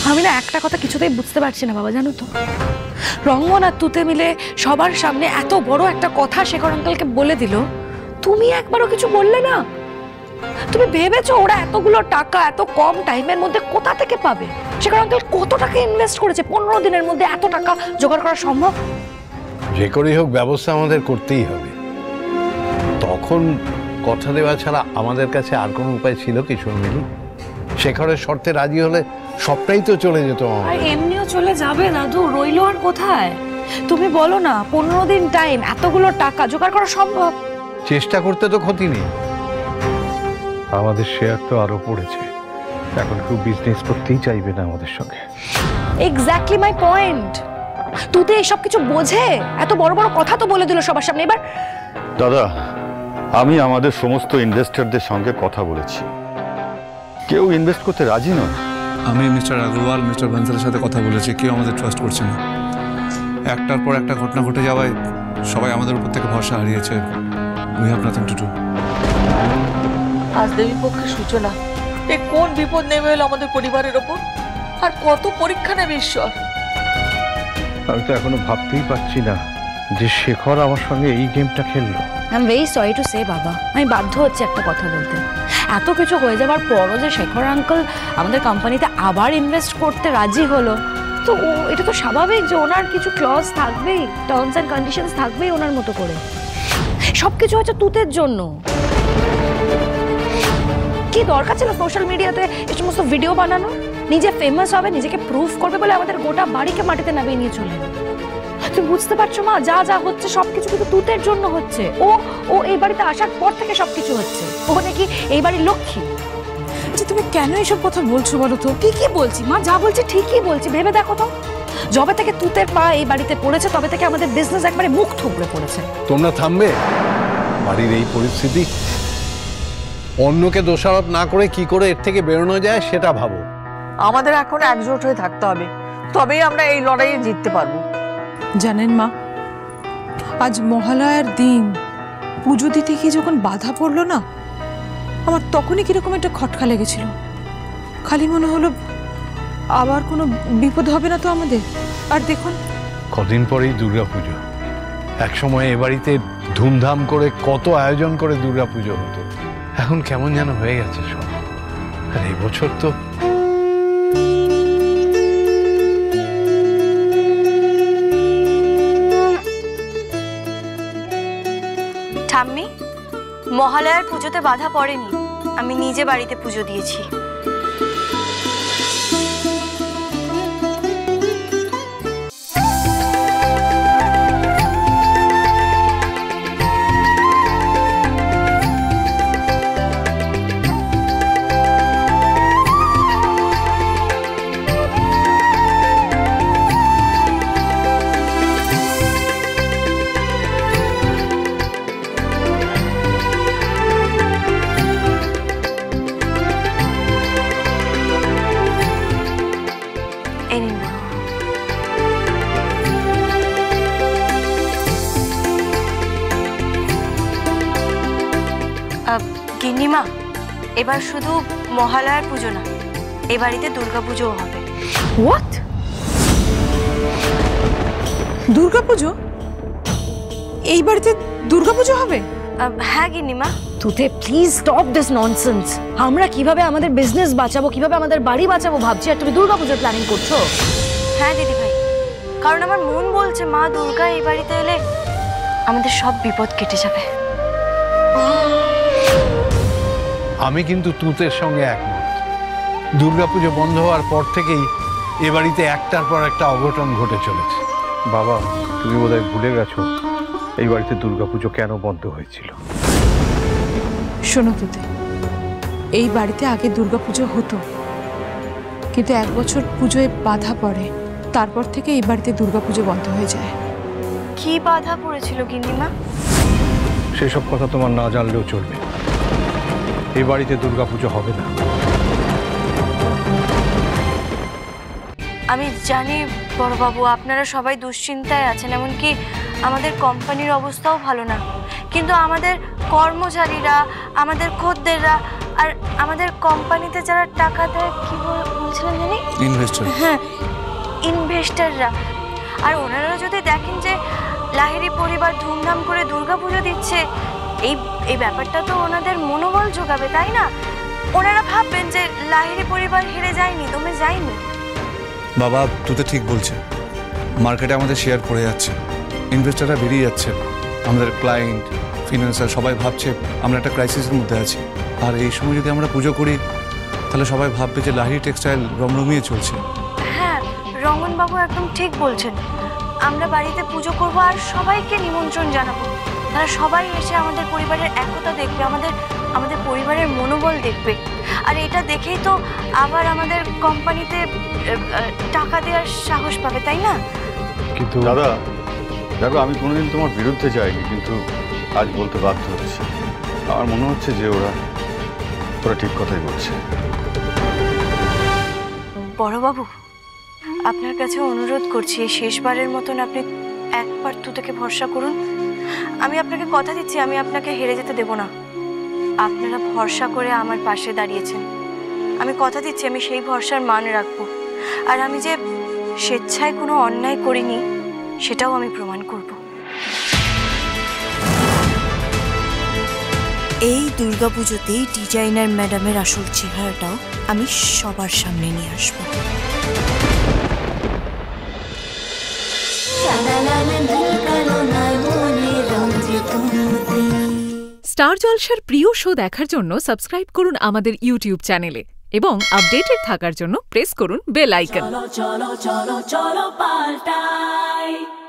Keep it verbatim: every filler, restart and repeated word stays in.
আমি না একটা কথা কিছুতেই বুঝতে পারছি না বাবা, জানো তো, রঙ্গন আর তুতে মিলে সবার সামনে এত বড় একটা কথা শেখর আঙ্কেলকে বলে দিল, তুমি একবারও কিছু বললে না। তুমি ভেবেছো ওরা এতগুলো টাকা এত কম টাইমের মধ্যে কোথা থেকে পাবে? শেখর আঙ্কেল কত টাকা ইনভেস্ট করেছে, পনেরো দিনের মধ্যে এত টাকা জোগাড় করা সম্ভব? যে করেই হোক ব্যবস্থা আমাদের করতেই হবে। তখন কথা দেওয়া ছাড়া আমাদের কাছে আর কোনো উপায় ছিল কি শর্মিলি? শেখরের শর্তে রাজি হলে সবটাই তো চলে যেত। আর এমনিও চলে যাবে দাদু, রইল আর কোথায়? তুমি বলো না, পনেরো দিন টাইম, এতগুলো টাকা জোগাড় করা সম্ভব? চেষ্টা করতে তো ক্ষতি নেই। আমাদের শেয়ার তো আরো পড়েছে, এখন কেউ বিজনেস করতেই চাইবে না আমাদের সঙ্গে। Exactly my point. তুই তো এইসব কিছু বোঝে, এত বড় বড় কথা তো বলে দিল সবার সামনে। এবার দাদা, আমি আমাদের সমস্ত ইনভেস্টরদের সঙ্গে কথা বলেছি, কেউ ইনভেস্ট করতে রাজি নয়। আমি মিস্টার আগরওয়াল, মিস্টার বানসালের সাথে কথা বলেছি, কেউ আমাদের ট্রাস্ট করছে না। একটার পর একটা ঘটনা ঘটে যাওয়ায় সবাই আমাদের উপর থেকে ভরসা হারিয়েছে। We have nothing to do. আজ দেবী পক্ষের সূচনা, এ কোন বিপদ নেমে এলো আমাদের পরিবারের ওপর, আর কত পরীক্ষা নেবে ঈশ্বর। আমি তো এখনো ভাবতেই পারছি না যে শেখর আমার সঙ্গে এই গেমটা খেললো। I am very sorry to say বাবা, আমি বাধ্য হচ্ছে একটা কথা বলতে। এত কিছু হয়ে যাবার পরও যে শেখর আঙ্কেল আমাদের কোম্পানিতে আবার ইনভেস্ট করতে রাজি হলো, তো ও এটা তো স্বাভাবিক যে ওনার কিছু ক্লজ থাকবেই, টার্মস অ্যান্ড কন্ডিশনস থাকবেই ওনার মতো করে। সব কিছু হচ্ছে তুতের জন্য। কি দরকার ছিল সোশ্যাল মিডিয়াতে এই সমস্ত ভিডিও বানানো? নিজে ফেমাস হবে, নিজেকে প্রুফ করবে বলে আমাদের গোটা বাড়িকে মাটিতে নামিয়ে নিয়ে চলে। তুমি বুঝতে পারছো মা, যা যা হচ্ছে সবকিছু কিন্তু তুতের জন্য হচ্ছে। ও ও এই বাড়িতে আসার পর থেকে সবকিছু হচ্ছে। ও নাকি এই বাড়ির লক্ষ্মী। আচ্ছা তুমি কেন এইসব কথা বলছো বলো তো? ঠিকই বলছি মা, যা বলছি ঠিকই বলছি। ভেবে দেখো তো, যবে থেকে তুতের পা এই বাড়িতে পড়েছে তবে থেকে আমাদের বিজনেস একবারে মুখ থুবড়ে পড়েছে। তোমরা থামবে? বাড়ির এই পরিস্থিতি, অন্যকে দোষারোপ না করে কি করে এর থেকে বেরোনো যায় সেটা ভাবো। আমাদের এখন একজোট হয়ে থাকতে হবে, তবেই আমরা এই লড়াইয়ে জিততে পারবো। জানেন মা, আজ মহালয়ার দিন পুজো দিতে গিয়ে যখন বাধা পড়লো না, আমার তখনই কিরকম একটা খটকা লেগেছিল। খালি মনে হলো আবার কোনো বিপদ হবে না তো আমাদের। আর দেখুন, কদিন পরেই দুর্গাপুজো। এক সময় এ বাড়িতে ধুমধাম করে কত আয়োজন করে দুর্গাপুজো হতো, এখন কেমন যেন হয়ে গেছে সব। আর এই বছর তো ঠাম্মি, মহালয়ার পুজোতে বাধা পড়েনি, আমি নিজে বাড়িতে পুজো দিয়েছি। গিন্নিমা, এবার শুধু মহালয়ার পুজো না, এ বাড়িতে দুর্গাপুজোও হবে। হোয়াট? দুর্গাপুজো? এই বাড়িতে দুর্গাপুজো হবে? হ্যাঁ গিন্নিমা। তুতে প্লিজ স্টপ দিস ননসেন্স। আমরা কিভাবে আমাদের বিজনেস বাঁচাবো, কিভাবে আমাদের বাড়ি বাঁচাবো ভাবছি, আর তুমি দুর্গাপুজোর প্ল্যানিং করছো? হ্যাঁ দিদি ভাই, কারণ আমার মন বলছে মা দুর্গা এই বাড়িতে এলে আমাদের সব বিপদ কেটে যাবে। আমি কিন্তু তুতের সঙ্গে একমত। দুর্গাপুজো বন্ধ হওয়ার পর থেকেই এ বাড়িতে একটার পর একটা অঘটন ঘটে চলেছে। বাবা, তুমি বোধহয় ভুলে গেছো এই বাড়িতে দুর্গাপুজো কেন বন্ধ হয়েছিল। শোনো তুতে, এই বাড়িতে আগে দুর্গাপুজো হতো, কিন্তু এক বছর পুজোয় বাধা পড়ে, তারপর থেকে এই বাড়িতে দুর্গাপুজো বন্ধ হয়ে যায়। কি বাধা পড়েছিল গিন্নিমা? সেসব কথা তোমার না জানলেও চলবে। এই বাড়িতে দুর্গাপুজো হবে না। আমি জানি বড়বাবু, আপনারা সবাই দুশ্চিন্তায় আছেন, এমনকি আমাদের কোম্পানির অবস্থাও ভালো না, কিন্তু আমাদের কর্মচারীরা, আমাদের খদ্দেররা আর আমাদের কোম্পানিতে যারা টাকা দেয় কি বলছিলেন জানি, ইনভেস্টর। হ্যাঁ, ইনভেস্টররা। আর ওনারা যদি দেখেন যে লাহিড়ী পরিবার ধুমধাম করে দুর্গাপুজো দিচ্ছে, এই এই ব্যাপারটা তো ওনাদের মনোবল যোগাবে, তাই না? ওনারা ভাববেন যে লাহিড়ী পরিবার হেরে যায়নি, দমে যায়নি। বাবা তুতে ঠিক বলছে, মার্কেটে আমাদের শেয়ার পড়ে যাচ্ছে, ইনভেস্টাররা বেরিয়ে যাচ্ছে, আমাদের ক্লায়েন্ট ফিনান্সার সবাই ভাবছে আমরা একটা ক্রাইসিসের মধ্যে আছি। আর এই সময় যদি আমরা পুজো করি তাহলে সবাই ভাববে যে লাহিড়ী টেক্সটাইল রমরমিয়ে চলছে। হ্যাঁ, রমনবাবু একদম ঠিক বলছেন। আমরা বাড়িতে পুজো করব আর সবাইকে নিমন্ত্রণ জানাবো, তারা সবাই এসে আমাদের পরিবারের একতা দেখবে, আমাদের আমাদের পরিবারের মনোবল দেখবে। আর এটা দেখেই তো আবার আমাদের কোম্পানিতে টাকা দেওয়ার সাহস পাবে, তাই না? কিন্তু দাদা দেখো, আমি কোনোদিন তোমার বিরুদ্ধে যাইনি, কিন্তু আজ বলতে বাধ্য হচ্ছে। আমার মনে হচ্ছে যে ওরা ওরা ঠিক কথাই বলছে। বড়বাবু, আপনার কাছে অনুরোধ করছি, এই শেষবারের মতন আপনি একবার তুতেকে ভরসা করুন। আমি আপনাকে কথা দিচ্ছি, আমি আপনাকে হেরে যেতে দেব না। আপনারা ভরসা করে আমার পাশে দাঁড়িয়েছেন, আমি কথা দিচ্ছি আমি সেই ভরসার মান রাখবো। আর আমি যে স্বেচ্ছায় কোনো অন্যায় করিনি সেটাও আমি প্রমাণ করব। এই দুর্গাপুজোতেই ডিজাইনার ম্যাডামের আসল চেহারাটাও আমি সবার সামনে নিয়ে আসব। স্টার জলসার প্রিয় শো দেখার জন্য সাবস্ক্রাইব করুন আমাদের ইউটিউব চ্যানেলে এবং আপডেটেড থাকার জন্য প্রেস করুন বেল আইকন। চলো চলো চলো চলো পাল্টাই।